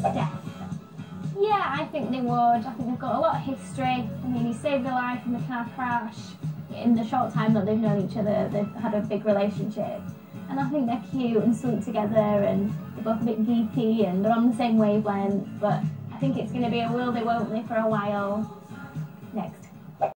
death. Yeah, I think they would. I think they've got a lot of history. I mean, he saved their life in the car crash. In the short time that they've known each other, they've had a big relationship. And I think they're cute and sweet together, and they're both a bit geeky and they're on the same wavelength. But I think it's going to be a will they, won't they for a while.